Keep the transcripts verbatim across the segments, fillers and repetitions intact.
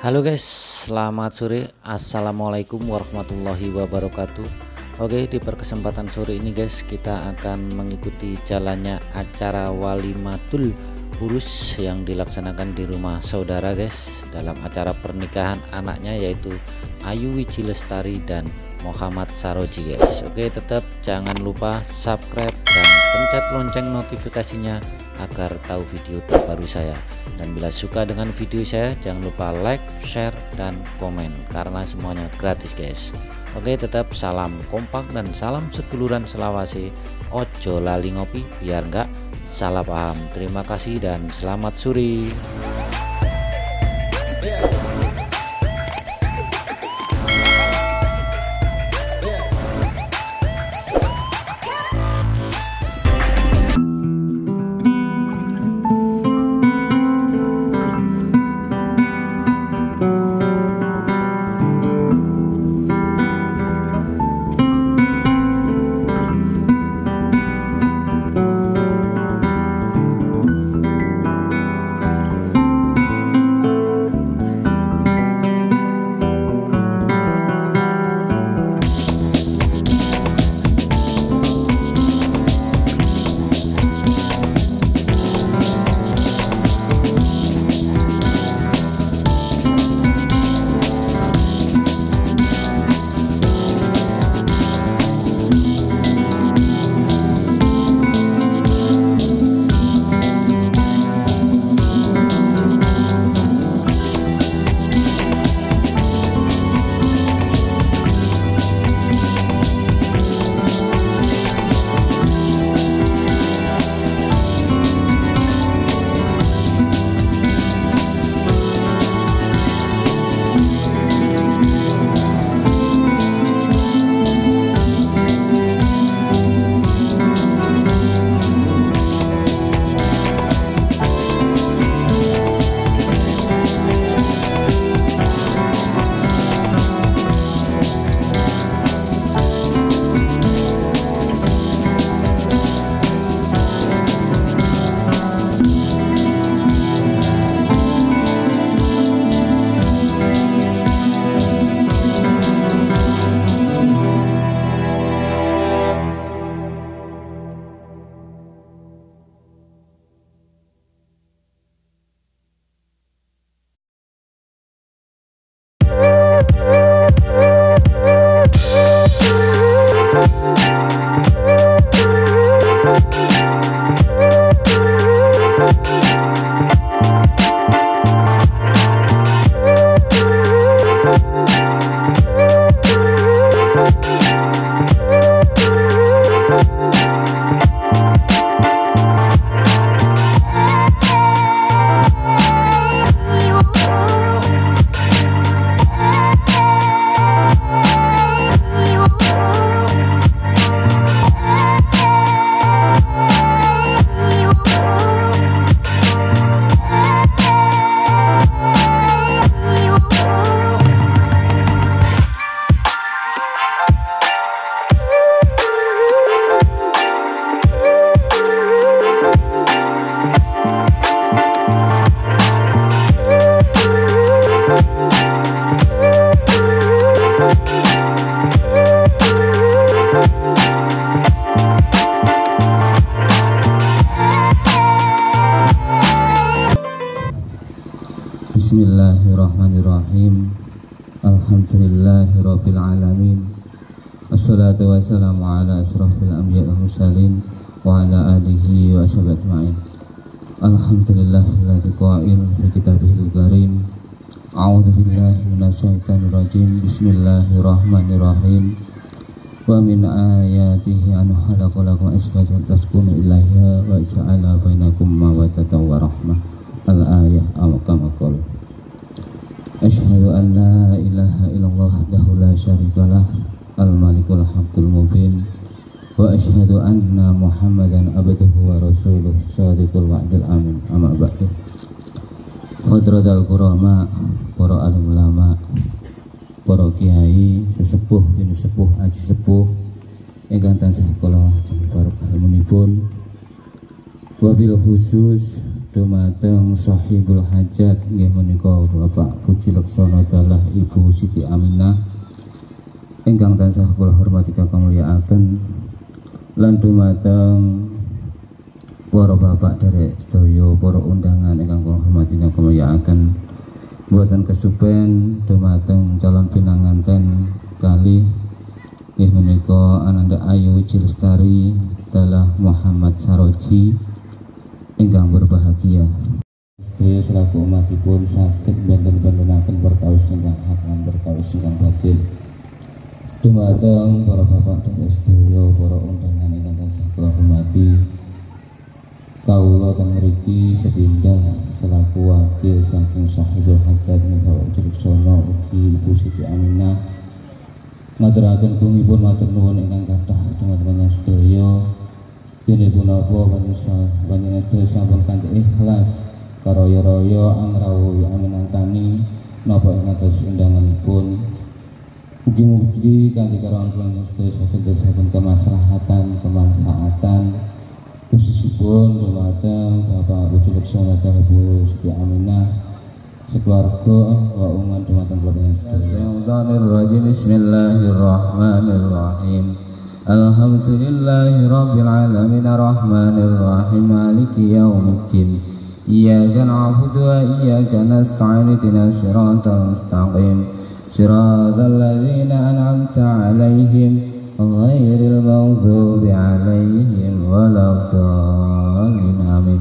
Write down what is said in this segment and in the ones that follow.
Halo guys, selamat sore. Assalamualaikum warahmatullahi wabarakatuh. Oke, di perkesempatan sore ini guys, kita akan mengikuti jalannya acara walimatul urus yang dilaksanakan di rumah saudara guys, dalam acara pernikahan anaknya yaitu Ayu Wiji Lestari dan Muhammad Saroji guys. Oke, tetap jangan lupa subscribe dan pencet lonceng notifikasinya agar tahu video terbaru saya. Dan bila suka dengan video saya, jangan lupa like, share, dan komen karena semuanya gratis guys. Oke, tetap salam kompak dan salam seduluran selawase. Ojo lali ngopi biar enggak salah paham. Terima kasih dan selamat sore. Bismillahirrahmanirrahim. Alhamdulillahirabbil alamin. Wassalatu wassalamu ala asrofil anbiya'i wal mursalin wa ala alihi wa sahbihi ajma'in. Alhamdulillahilladzi qa'il fi kitabihil karim. A'udzu billahi minasyaitonir rajim. Bismillahirrahmanirrahim. Wa min ayatihi an khalaqalakum azwajan taskunu ilaiha wa ja'ala bainakum mawaddatan wa rahmah. Al-ayah al-kama qala. Asyhadu an la ilaha illallah wahdahu la syarikalah al-malikul haqqul mubin wa asyhadu anna Muhammadan abduhu wa rasuluh shadiqul wa'dil amin. Amma ba'du. Hadratul qurama, para alim ulama, para kiai, sesepuh, bini sepuh, aji sepuh ingkang tansah kula barokah ilmunipun. Wabil khusus dumateng sahibul hajat nggih menika Bapak Puji Laksana Dalah Ibu Siti Aminah ingkang tansah kula hormati kakang mulyakaken, lan dumateng para bapak derek sedaya para undangan ingkang kula hormati kakang mulyakaken, boten kesupen dumateng calon pinanganten kali nggih menika Ananda Ayu Cilestari Dalah Muhammad Saroji ingkang berbahagia. Sedaya selaku umatipun saged benten-bentenaken perkawis ingkang hak lan perkawis ingkang batil. Dumateng para bapak dan sedaya para undangan ingkang tansah kula hormati, kawula teng mriki sepindah selaku wakil saking sahibul hajat Bapak Cileksono ugi Ibu Siti Aminah ngaturaken pun matur nuwun ingkang kathah dumateng sedaya. Dene punapa panjenengan sedaya sampun kanthi ikhlas karaya-raya angrawuhi aminangkani napa ing atas undanganipun. Mugi-mugi kanthi karawan kula sedaya saged dadosaken kemaslahatan kemanfaatan khususipun dumateng Bapak Puji Laksana Dalah Ibu Siti Aminah sekeluarga wa umat dumateng keluarga sedaya. Bismillahirrahmanirrahim. Alhamdulillahi Rabbil Alamin Ar-Rahmanir Rahim Maliki Yawmiddin Iyyaka na'budu wa iyyaka nasta'in ihdinas siratal mustaqim siratal ladzina an'amta 'alaihim ghairil maghdubi 'alaihim waladdallin. Amin.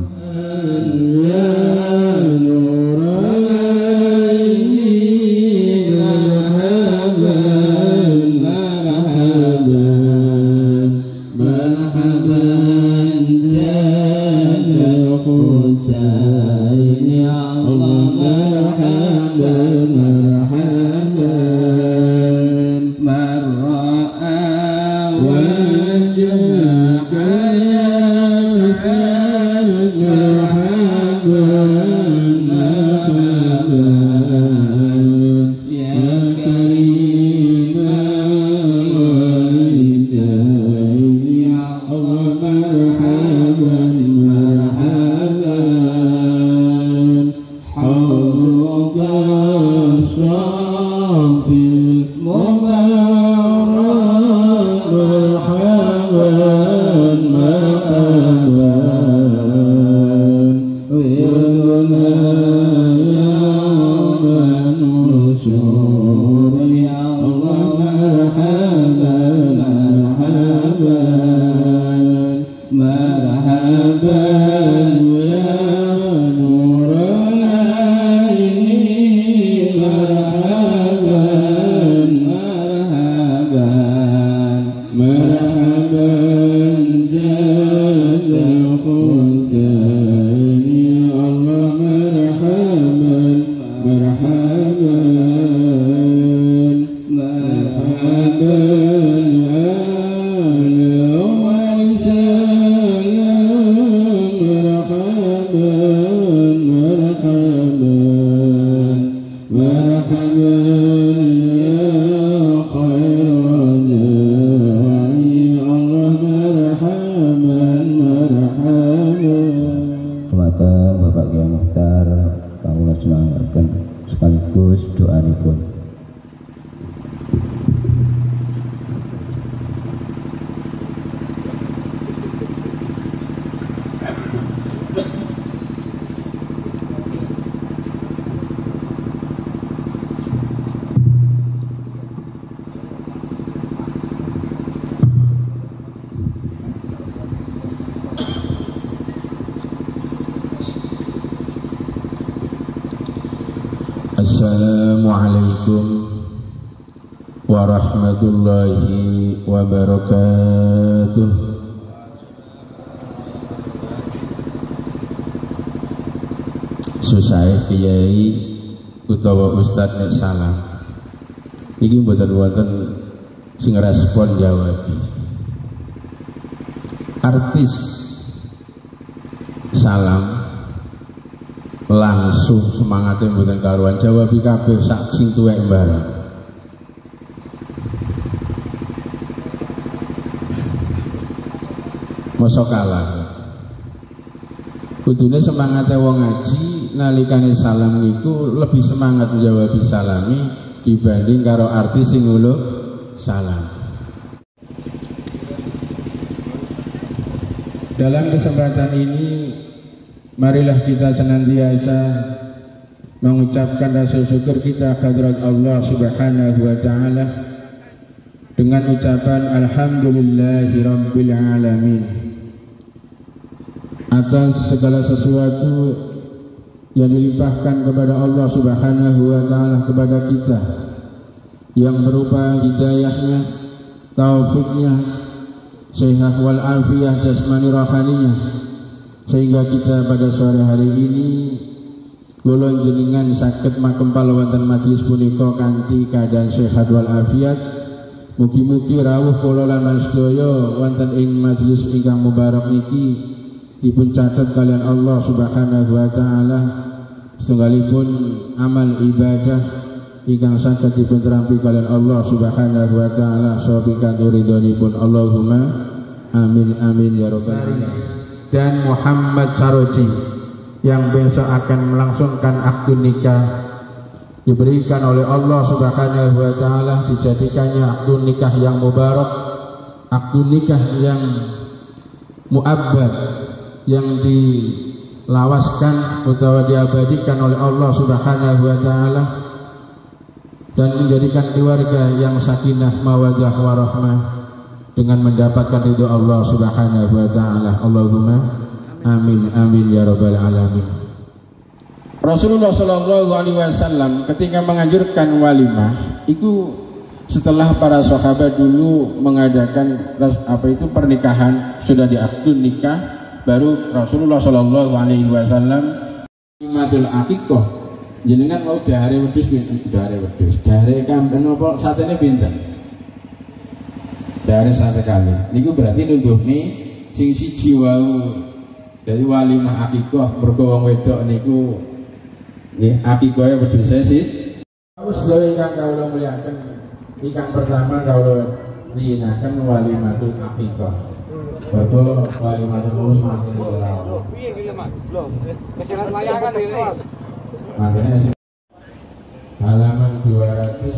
Sekaligus doanipun. Assalamualaikum warahmatullahi wabarakatuh. Susah kiai utawa ustadz nek salam iki mboten wonten sing respon jawab. Artis salam langsung semangatnya mboten karuan, jawab kabeh sak sing tuwek bareng. Mosok kalah. Kudune semangate wong ngaji nalikane salam niku lebih semangat menjawab salami dibanding karo artis sing nguluh salam. Dalam kesempatan ini marilah kita senantiasa mengucapkan rasa syukur kita kehadirat Allah Subhanahu wa taala dengan ucapan alhamdulillahirabbil alamin atas segala sesuatu yang dilimpahkan kepada Allah Subhanahu wa taala kepada kita yang berupa hidayahnya, taufiknya, sehat wal afiyah jasmani rohaninya, sehingga kita pada sore hari ini kula jenengan saged makempal wonten majelis punika kanthi keadaan sehat wal afiat. Mugi-mugi rawuh kula lan sedaya wonten ing majelis ingkang mubarak niki dipun catat kalian Allah Subhanahu wa taala setunggalipun amal ibadah ingkang saged dipun terampi kalian Allah Subhanahu wa taala saha pikantuk ridhonipun. Allahumma amin amin ya rabbal alamin. Dan Muhammad Saroji yang besok akan melangsungkan akad nikah diberikan oleh Allah Subhanahu wa taala, dijadikannya akad nikah yang mubarak, akad nikah yang muabbad, yang dilawaskan atau diabadikan oleh Allah Subhanahu wa taala dan menjadikan keluarga yang sakinah mawaddah warahmah dengan mendapatkan ridho Allah Subhanahu wa taala. Allahumma amin amin ya rabbal alamin. Rasulullah sallallahu alaihi wasallam ketika menganjurkan walimah itu setelah para sahabat dulu mengadakan apa itu pernikahan, sudah diakdun nikah, baru Rasulullah sallallahu alaihi wasallam imatul aqiqah jenengan mau dahare wedhus pinten, dahare wedhus, dahare kambing apa satene pinten, dahare sate kali niku berarti nunduhne sing siji wau. Jadi walimah aqiqah mergo wong wedok niku nggih aqiqahe wedhus sih. Wis sedaya ingkang kawula mulyakaken, ingkang pertama kawula riyinaken walimatul aqiqah. Mergo walimatul urus mati ora. Piye iki lho, Mas? Lho, kesehatan layangan iki. Makanya halaman dua ratus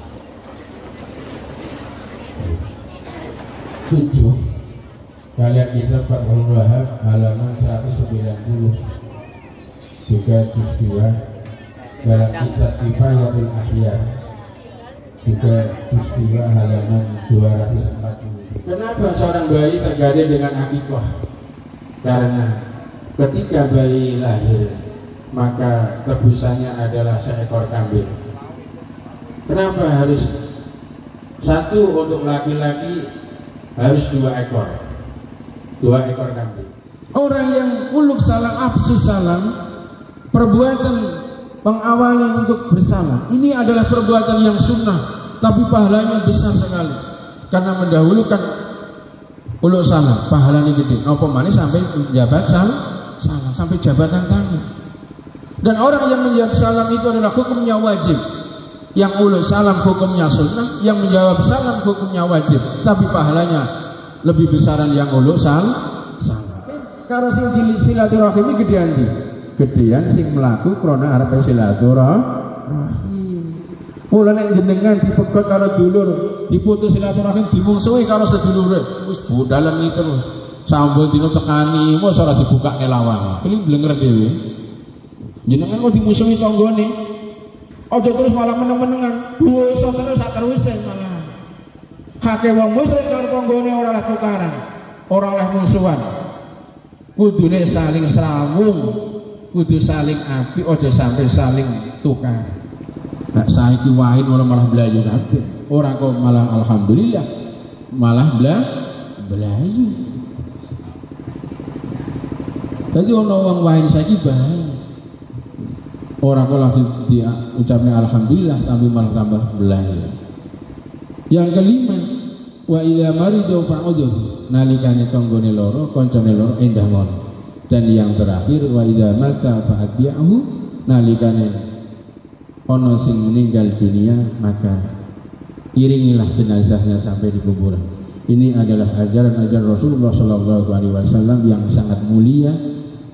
tujuh kalian kitab Fathul Wahab halaman seratus sembilan puluh juga juz dua dalam kitab Kifayatul Ahyar juga juz dua halaman dua ratus empat puluh. Kenapa seorang bayi tergadai dengan akikah? Karena ketika bayi lahir maka tebusannya adalah seekor kambing. Kenapa harus satu untuk laki-laki, harus dua ekor, dua ekor kambing? Orang yang uluk salam afsus salam, perbuatan pengawali untuk bersalam ini adalah perbuatan yang sunnah, tapi pahalanya besar sekali karena mendahulukan uluk salam, pahalanya gede. Apa mana sampai jabat salam, salam sampai jabatan tangan. Dan orang yang menjawab salam itu adalah hukumnya wajib. Yang ulul salam hukumnya sunnah, yang menjawab salam hukumnya wajib. Tapi pahalanya lebih besaran yang ulul salam. Karo sing silaturahim iki gedean iki. Gedean sing mlaku krana arep silaturahim. Mula nek jenengan dipegot karo dulur, diputus silaturahim, dimungsuhi karo sedulure, wis bodalan iki terus. Sambel dina tekani, mos ora dibukake lawang. Keli blenger dhewe. Jenengan kok dimusuhi tanggane, aja terus malah meneng-menengan, dosa terus sak teruse malah. Kakek wong musyrik karo tanggane ora oleh tukaran, ora oleh musuhan. Kudune saling srawung, kudu saling apik, aja sampai saling tukar. Nek saiki wae ora malah blayu kabeh. Ora kok malah alhamdulillah, malah bla blayu. Dadi ana wong wae saiki bae. Orang kok langsung dia ucapnya alhamdulillah tapi malah tambah belajar. Yang kelima, wa idza maridu fa'udhu, nalikane tanggane loro kancane loro endah ngono. Dan yang terakhir, wa idza mata fa'atbi'ahu, nalikane ana sing meninggal dunia maka iringilah jenazahnya sampai di kuburan. Ini adalah ajaran-ajaran Rasulullah sallallahu alaihi wasallam yang sangat mulia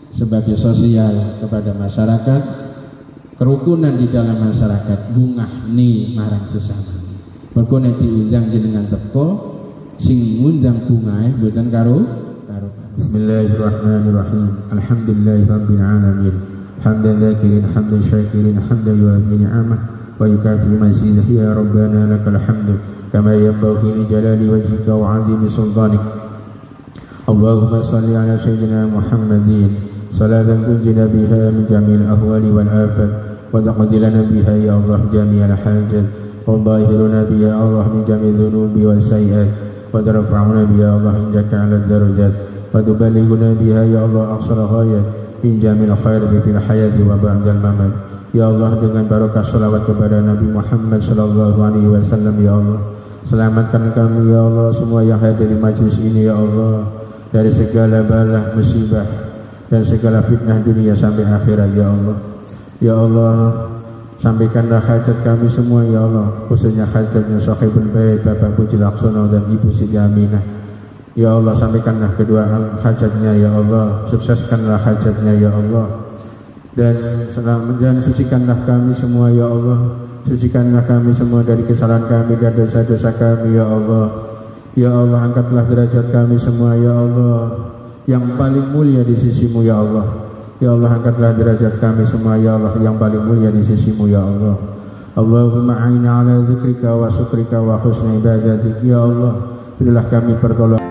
sebagai sosial kepada masyarakat, kerukunan di dalam masyarakat, bungah ni marang sesama. Mergo nek diundang jenengan teko sing ngundang bungae mboten karo karo. Bismillahirrahmanirrahim. Alhamdulillahirabbil alamin. Hamdan dzakirin, hamdan syakirin, hamdan yu'abbi ni'amah wa yukafi mazidah. Ya Rabbana lakal hamdu kama yanbaghi li jalali wajhika wa 'azimi sultanik. Allahumma salli ala sayyidina Muhammadin salatan tunjina biha min jami'il ahwali wal afat wa taqdi lana biha ya Allah jami'al hajat wa dhahiruna biha Allah min jami'il dhunubi wal sayyi'at wa tarfa'una biha Allah indaka 'ala darajat wa tuballighuna biha ya Allah aqsal ghayat min jami'il khair fil hayati wa ba'dal mamat. Ya Allah, dengan barokah salawat kepada Nabi Muhammad sallallahu alaihi wasallam, ya Allah selamatkan kami ya Allah semua yang hadir di majlis ini ya Allah dari segala bala musibah dan segala fitnah dunia sampai akhirat ya Allah. Ya Allah, sampaikanlah hajat kami semua ya Allah, khususnya hajatnya Sahibul Bait Bapak Puji Laksono dan Ibu Siti Aminah. Ya Allah, sampaikanlah kedua hajatnya ya Allah, sukseskanlah hajatnya ya Allah, dan dan sucikanlah kami semua ya Allah, sucikanlah kami semua dari kesalahan kami dan dosa-dosa kami ya Allah. Ya Allah, angkatlah derajat kami semua ya Allah yang paling mulia di sisimu ya Allah. Ya Allah, angkatlah derajat kami semua ya Allah yang paling mulia di sisimu ya Allah. Allahumma a'inna ala dzikrika wa syukrika wa husni ibadatik. Ya Allah, berilah kami pertolongan